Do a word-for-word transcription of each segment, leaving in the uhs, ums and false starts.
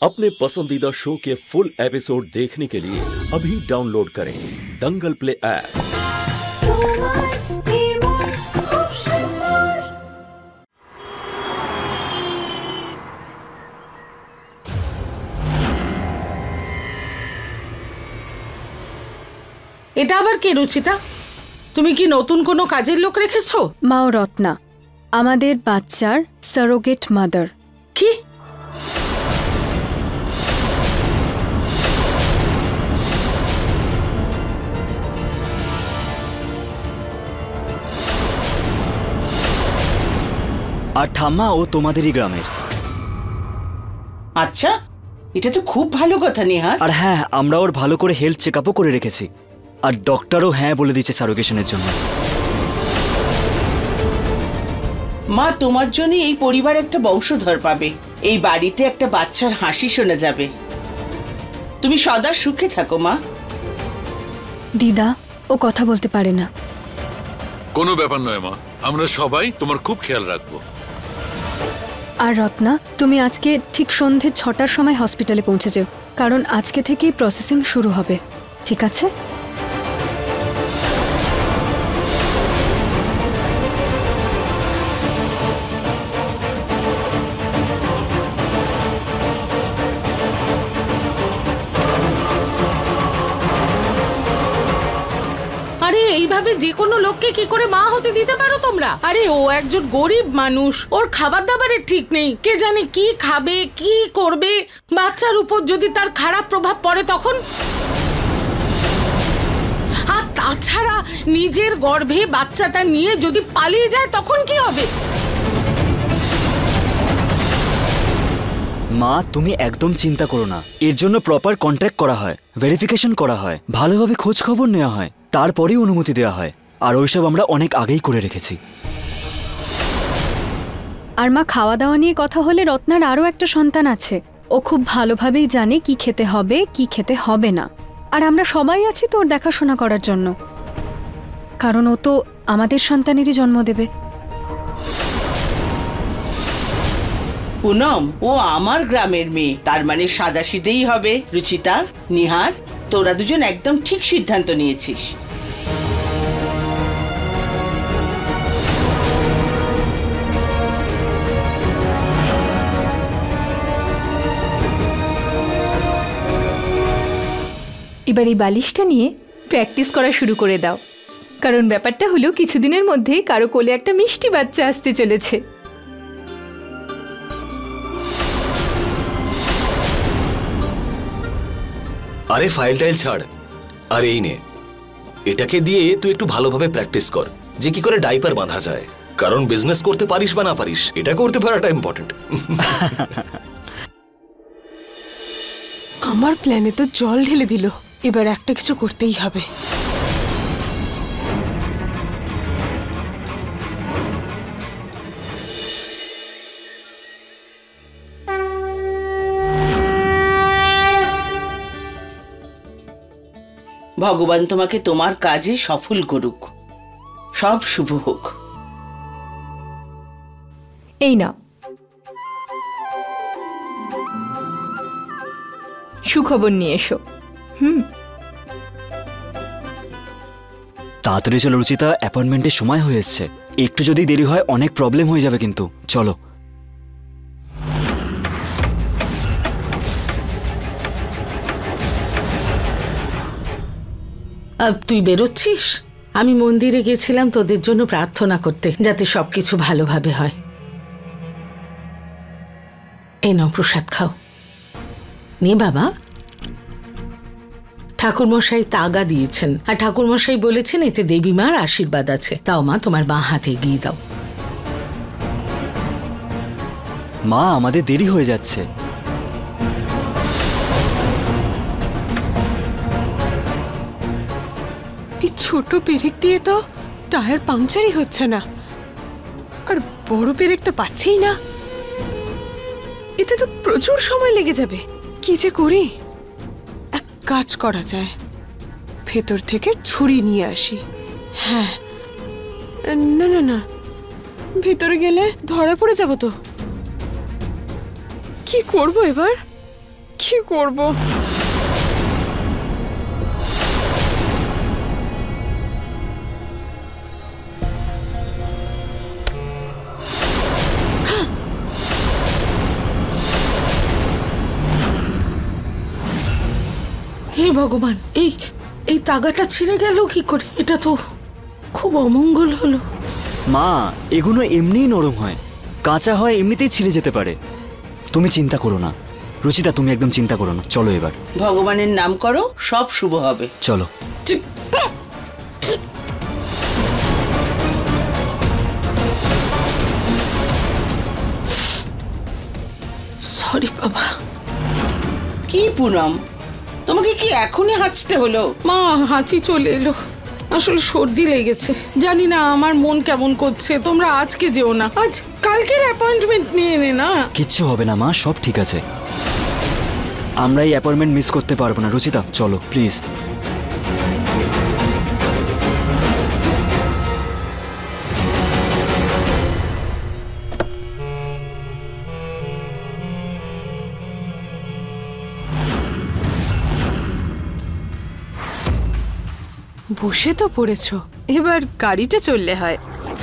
अपने पसंदीदा शो के फुल एपिसोड देखने के लिए अभी डाउनलोड करें दंगल प्ले ऐप। এটা আবার কে রুচিতা? তুমি কি নতুন কোনো কাজের লোক রেখেছো? মা ও রত্না, আমাদের বাচ্চার সারোগেট মাদার। কি? আর ঠাম্মা ও তোমাদেরই গ্রামের। আচ্ছা, এটা তো খুব ভালো কথা নিহার। আর হ্যাঁ, আমরা ওর ভালো করে হেলথ চেকআপও করে রেখেছি, আর ডক্টরও হ্যাঁ বলে দিয়েছে সারোগেশনের জন্য। মা, তোমার জন্য এই পরিবার একটা বংশধর পাবে, এই বাড়িতে একটা বাচ্চার হাসি শোনা যাবে। তুমি সদা সুখে থাকো মা। দিদা, ও কথা বলতে পারে না। কোনো ব্যাপার নয় মা, আমরা সবাই তোমার খুব খেয়াল রাখবো। আর রত্না, তুমি আজকে ঠিক সন্ধে ছটার সময় হসপিটালে পৌঁছে যাও, কারণ আজকে থেকেই প্রসেসিং শুরু হবে, ঠিক আছে? আরে এইভাবে যে কোনো লোককে কি করে মা হতে দিতে পারো তোমরা? আরে ও একজন গরিব মানুষ, ওর খাবার দাবারের ঠিক নেই, কে জানে কি খাবে কি করবে। বাচ্চার উপর যদি তার খারাপ প্রভাব পড়ে তখন? আর তাছাড়া নিজের গর্ভে বাচ্চাটা নিয়ে যদি পালিয়ে যায় তখন কি হবে? মা, তুমি একদম চিন্তা করো না, এর জন্য প্রপার কন্ট্যাক্ট করা হয়, ভেরিফিকেশন করা হয়, ভালোভাবে খোঁজ খবর নেওয়া হয়, তারপরেই অনুমতি দেওয়া হয়। আর ওইসব আমরা অনেক আগেই করে রেখেছি। আর মা, খাওয়া দাওয়া নিয়ে কথা হলে রত্নার আরও একটা সন্তান আছে, ও খুব ভালোভাবেই জানে কি খেতে হবে কি খেতে হবে না। আর আমরা সবাই আছি তোর দেখাশোনা করার জন্য, কারণ ও তো আমাদের সন্তানেরই জন্ম দেবে। পুনম, ও আমার গ্রামের মেয়ে, তার মানে সাদাসিধেই হবে। রুচিতা, নিহার, তোরা দুজন একদম ঠিক সিদ্ধান্ত নিয়েছিস। এবার এই বালিশটা নিয়ে প্র্যাকটিস করা শুরু করে দাও, কারণ ব্যাপারটা হলো কিছুদিনের মধ্যেই কারো কোলে একটা মিষ্টি বাচ্চা আসতে চলেছে। আরে ফাইল টাইল ছাড়, আর এই নে, এটাকে দিয়ে তুই একটু ভালোভাবে প্র্যাকটিস কর যে কি করে ডাইপার বাঁধা যায়, কারণ বিজনেস করতে পারিস বা না পারিস, এটা করতে পারাটা ইম্পর্টেন্ট। আমার প্ল্যানে তো জল ঢেলে দিল, এবার একটা কিছু করতেই হবে। ভগবান তোমাকে তোমার কাজে সফল করুক, সব শুভ হোক। এই না, সুখবর নিয়ে এসো। হুম, তাড়াতাড়ি চলো রুচিতা, অ্যাপয়েন্টমেন্টের সময় হয়ে এসছে, একটু যদি দেরি হয় অনেক প্রবলেম হয়ে যাবে কিন্তু। চলো। তুই বেরোচ্ছিস? আমি মন্দিরে গেছিলাম তোদের জন্য প্রার্থনা করতে, যাতে সবকিছু ভালোভাবে হয়। এই নাও প্রসাদ, খাও। নে বাবা। ঠাকুরমশাই তাগা দিয়েছেন, আর ঠাকুরমশাই বলেছেন এতে দেবী মার আশীর্বাদ আছে। তাও মা, তোমার বাঁ হাতে এগিয়ে দাও। মা, আমাদের দেরি হয়ে যাচ্ছে। এই ছোট পেরেক দিয়ে তো টায়ার পাংচারই হচ্ছে না, আর বড় পেরেক তো পাচ্ছেই না। এতে তো প্রচুর সময় লেগে যাবে। কি যে করি, এক কাজ করা যায়, ভেতর থেকে ছুরি নিয়ে আসি। হ্যাঁ, না না না, ভিতরে গেলে ধরা পড়ে যাব তো। কি করব এবার? কি করব? হে ভগবান, এই এই তাগাটা ছিঁড়ে গেল কি করে? এটা তো খুব অমঙ্গল হলো। মা, এগুলো এমনিই নরম হয়, কাঁচা হয় এমনিতেই ছিঁড়ে যেতে পারে। তুমি চিন্তা করো না রুচিতা, তুমি একদম চিন্তা করো না। চলো এবার ভগবানের নাম করো, সব শুভ হবে। চলো। সরি বাবা। কি পুনম, তোমাকে কি এখনই হাঁচতে হলো? মা, হাঁচি চলে এলো, আসলে সর্দি লেগেছে। জানি না আমার মন কেমন করছে। তোমরা আজকে যেও না, আজ কালকের অ্যাপয়েন্টমেন্ট নিয়ে নে না। কিচ্ছু হবে না মা, সব ঠিক আছে। আমরা এই অ্যাপয়েন্টমেন্ট মিস করতে পারবো না। রুচিতা চলো প্লিজ। বসে তো পড়েছো, এবার গাড়িটা চললে হয়।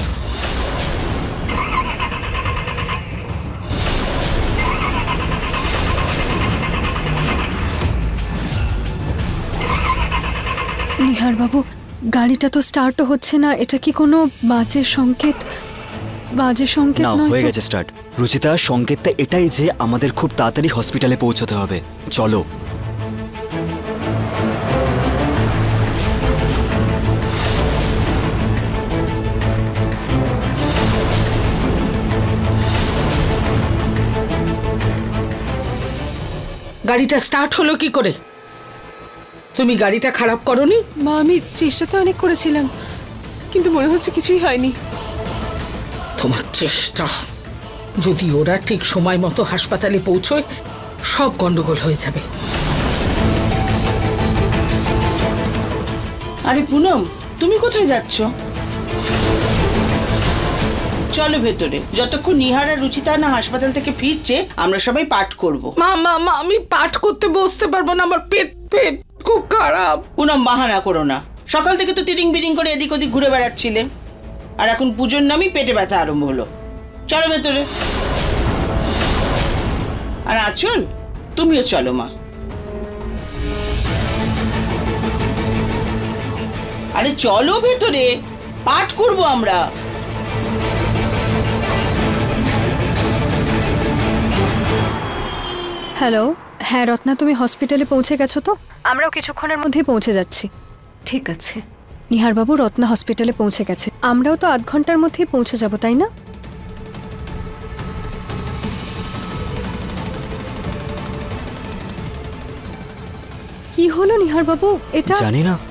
নিহার বাবু, গাড়িটা তো স্টার্টও হচ্ছে না। এটা কি কোনো বাজে সংকেত? বাজে সংকেত না, নয় হয়ে তো? গেছে স্টার্ট। রুচিতা, সংকেতটা এটাই যে আমাদের খুব তাড়াতাড়ি হসপিটালে পৌঁছতে হবে। চলো। গাড়িটা স্টার্ট হলো কি করে? তুমি গাড়িটা খারাপ করোনি? মা, আমি চেষ্টা তো অনেক করেছিলাম, কিন্তু মনে হচ্ছে কিছুই হয়নি। তোমার চেষ্টা, যদি ওরা ঠিক সময় মতো হাসপাতালে পৌঁছয়, সব গন্ডগোল হয়ে যাবে। আরে পুনম, তুমি কোথায় যাচ্ছ? চলো ভেতরে। যতক্ষণ নিহার আর রুচিতা না হাসপাতাল থেকে ফিরছে, আমরা সবাই পাঠ করব। মা মা মা আমি পাঠ করতে বসতে পারবো না, আমার পেট পেট খুব খারাপ। পুনম, বাহানা করো না। সকাল থেকে তো তিরিং বিরিং করে এদিক ওদিক ঘুরে বেড়াচ্ছিলে, আর এখন পুজোর নামই পেটে ব্যথা আরম্ভ হলো। চলো ভেতরে। আর আচল, তুমিও চলো মা। আরে চলো ভেতরে, পাঠ করব আমরা। হ্যালো, হ্যাঁ রত্না, তুমি হসপিটালে পৌঁছে গেছো তো? আমরাও কিছুক্ষণের মধ্যেই পৌঁছে যাচ্ছি। ঠিক আছে। নিহার বাবু, রত্না হসপিটালে পৌঁছে গেছে। আমরাও তো আধ ঘন্টার মধ্যেই পৌঁছে যাব, তাই না? কি হলো নিহার বাবু? এটা জানি না।